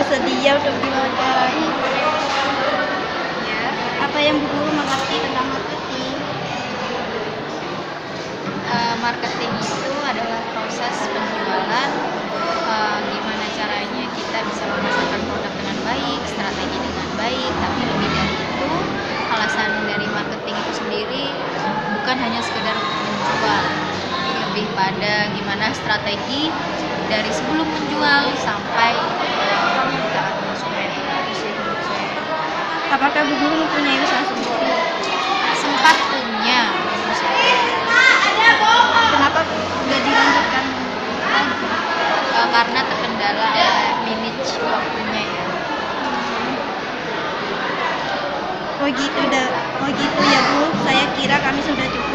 bersedia untuk diwawancara. Ya, Apa yang Bu Guru mengerti tentang marketing? marketing itu adalah proses penjualan, gimana caranya kita bisa memasarkan produk dengan baik, strategi dengan baik, tapi lebih dari itu, alasan dari marketing itu sendiri bukan hanya sekedar menjual, lebih pada gimana strategi dari sebelum menjual sampai ke tangan konsumen. Itu sih menurut saya. Apakah Bu Guru mempunyai usaha sendiri? Sempat punya usaha, Kenapa nggak dilanjutkan lagi? karena terkendala manage waktunya ya. Oh gitu ya Bu, saya kira kami sudah cukup.